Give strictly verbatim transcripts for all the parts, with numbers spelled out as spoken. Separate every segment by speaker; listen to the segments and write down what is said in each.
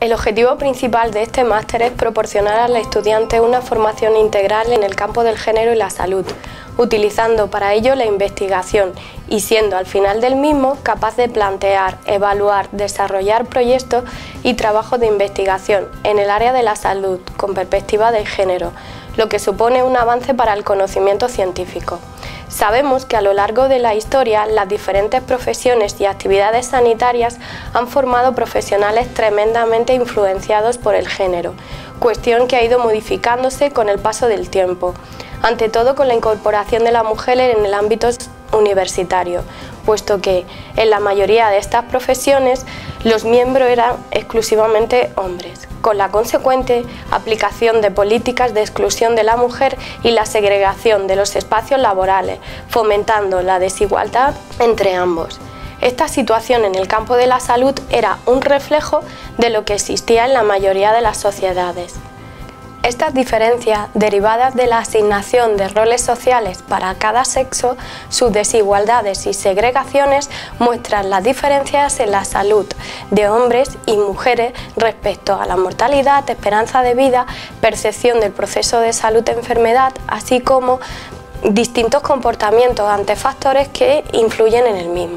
Speaker 1: El objetivo principal de este máster es proporcionar al estudiante una formación integral en el campo del género y la salud, utilizando para ello la investigación y siendo al final del mismo capaz de plantear, evaluar, desarrollar proyectos y trabajos de investigación en el área de la salud con perspectiva de género, lo que supone un avance para el conocimiento científico. Sabemos que a lo largo de la historia las diferentes profesiones y actividades sanitarias han formado profesionales tremendamente influenciados por el género, cuestión que ha ido modificándose con el paso del tiempo, ante todo con la incorporación de la mujer en el ámbito universitario, puesto que en la mayoría de estas profesiones los miembros eran exclusivamente hombres, con la consecuente aplicación de políticas de exclusión de la mujer y la segregación de los espacios laborales, fomentando la desigualdad entre ambos. Esta situación en el campo de la salud era un reflejo de lo que existía en la mayoría de las sociedades. Estas diferencias, derivadas de la asignación de roles sociales para cada sexo, sus desigualdades y segregaciones muestran las diferencias en la salud de hombres y mujeres respecto a la mortalidad, esperanza de vida, percepción del proceso de salud-enfermedad, así como distintos comportamientos ante factores que influyen en el mismo.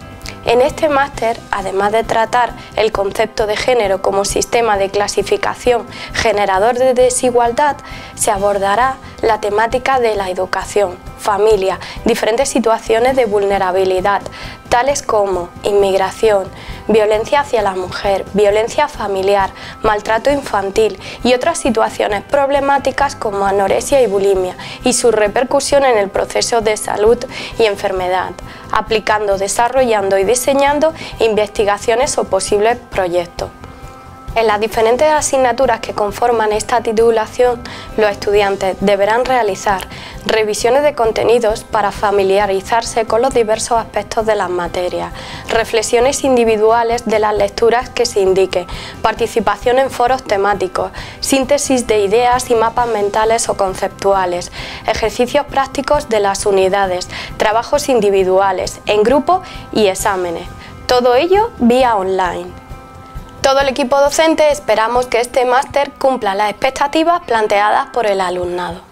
Speaker 1: En este máster, además de tratar el concepto de género como sistema de clasificación generador de desigualdad, se abordará la temática de la educación, familia, diferentes situaciones de vulnerabilidad, tales como inmigración, violencia hacia la mujer, violencia familiar, maltrato infantil y otras situaciones problemáticas como anorexia y bulimia y su repercusión en el proceso de salud y enfermedad, aplicando, desarrollando y diseñando investigaciones o posibles proyectos. En las diferentes asignaturas que conforman esta titulación, los estudiantes deberán realizar revisiones de contenidos para familiarizarse con los diversos aspectos de las materias, reflexiones individuales de las lecturas que se indiquen, participación en foros temáticos, síntesis de ideas y mapas mentales o conceptuales, ejercicios prácticos de las unidades, trabajos individuales, en grupo y exámenes. Todo ello vía online. Todo el equipo docente esperamos que este máster cumpla las expectativas planteadas por el alumnado.